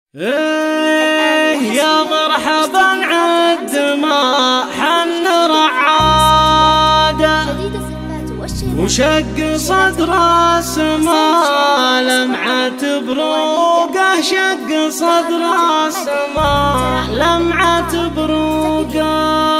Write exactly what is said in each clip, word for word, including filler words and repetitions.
إيه يا مرحبا عد ما حن رعاده وشق صدر السما لمعة بروقه شق صدر السما لمعة بروقه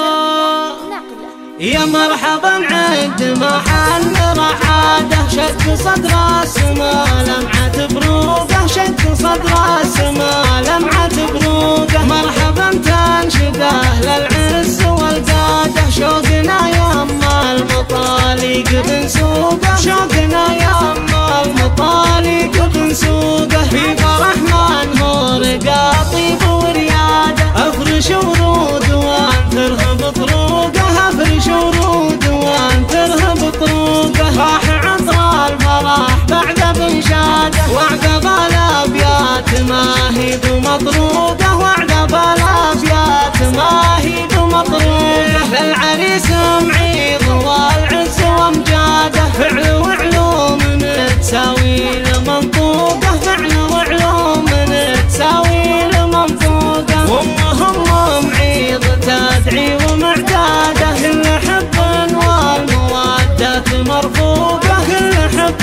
يا مرحبا عد ما حن رعاده شق صدر السما لمعة بروقه شق صدر السما لمعة بروقه مرحبا تنشده للعز والقاده شوقنا يما المطالق بنسوقه شوقنا يما المطالق بنسوقه في فرح منهور قاطيب ورياده افرش ورود وانثرها بطروقه افرش ورود وانثرها بطروقه راح عطر الفرح بعد بنشاده وعقب الابيات ما هي بمطروقه وعقب الابيات ما هي بمطروقه للعريس معيض والعز وامجاده فعل وعلوم تساوي المنطوقه فعل وعلوم تساوي المنطوقه وامهم معيض تدعي ومعتاده كل حب والمودات مرفوقه كل حب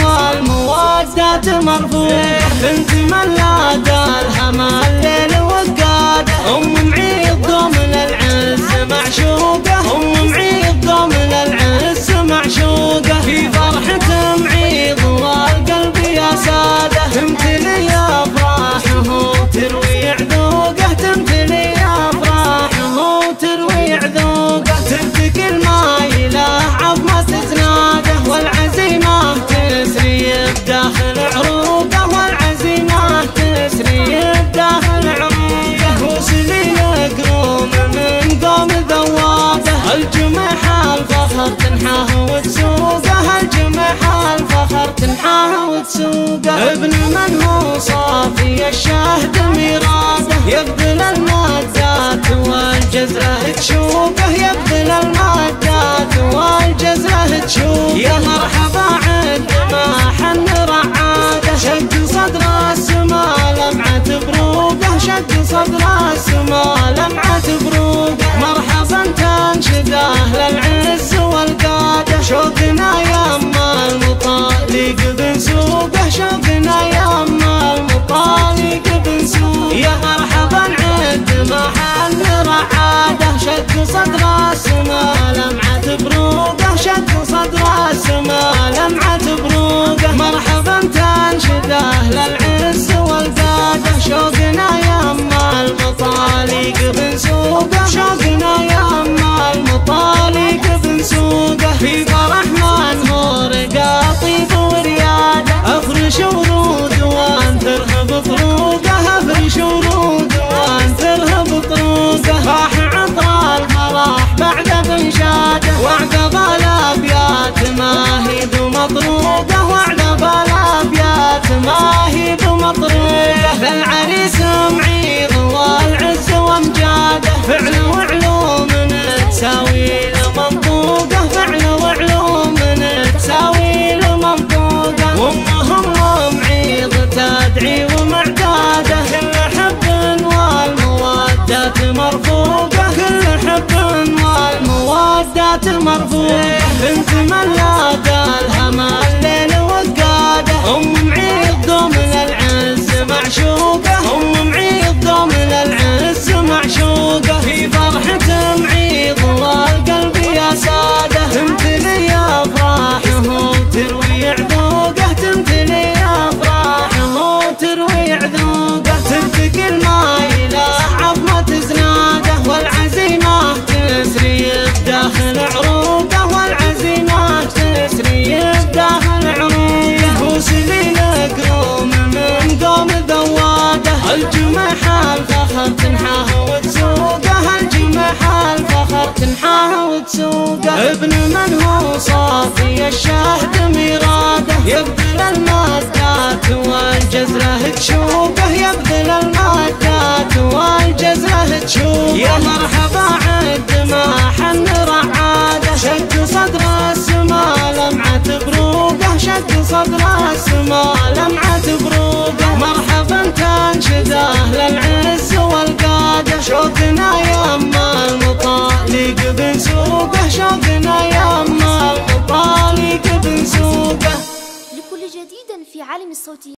والمودات مرفوقه بنت ملاد الهمى الليل وقاده ام معيض ضمن العز معشوقه ام معيض ضمن العز معشوقه في فرحة معيض والقلب يا ساده تمتلي افراحه تروي عذوقه تمتلي افراحه تروي عذوقه تبتكي المايله عظمه تزناده والعزيمه تسري بداخل عروقه والعزيمه تسري بداخل عروقه وسلي قروم من قوم ذواقه الجمح الفخر تنحاه وتسوقه الجمح الفخر تنحاه وتسوقه ابن من هو صافي الشهد ميراده يبذل المادات والجزره تشوقه يبذل المادات والجزره تشوقه يا مرحبا عد ما حن رعاده شق صدر السما لمعة بروقه شق صدر السما لمعة بروقه مرحبا تنشده للعز والقاده شوقنا يما المطالق بنسوقه شوقنا يما المطالق بنسوقه يا مرحبا عد ما حن رعاده شق صدر السما لمعة بروقه شق صدر السما لمعة بروقه مرحبا تنشده للعز والقاده شوقنا يما المطالق بنسوقه شوقنا يما المطالق بنسوقه في فرح منهور قاطيب ورياده افرش ورود وانثرها بطروقه افرش ورود وانثرها بطروقه راح عطر الفرح بعد بنشاده وعقب الابيات ما هي بمطروقه وعقب الابيات ما هي بمطروقه للعريس معيض والعز وامجاده فعل وعلوم تساوي المنطوقه فعل وعلوم تساوي المنطوقه وامهم معيض تدعي ومعتاده كل حب والمودات مرفوقه كل حب والمودات مرفوقه بنت ملاد الهمى الليل وقاده ام معيض ضمن العز معشوقه ام معيض ضمن العز معشوقه في فرحة معيض والقلب يا ساده تمتلي افراحه تروي عذوقه تمتلي افراحه تروي عذوقه تبتكي المايله عظمه زناده والعزيمه تسري بداخل عروقه والعزيمه تسري بداخل عروقه وسلي قروم من قوم ذواده الجمح الفخر تنحاه وتسوقه الجمح الفخر تنحاه وتسوقه ابن من هو صافي الشهد ميراده يبذل المادات والجزره تشوقه يبذل المادات والجزره تشوقه يا مرحبا عد ما حن رعاده شق صدر السما لمعة بروقه شق صدر السما لمعة بروقه مرحبا تنشده للمعالم الصوتية.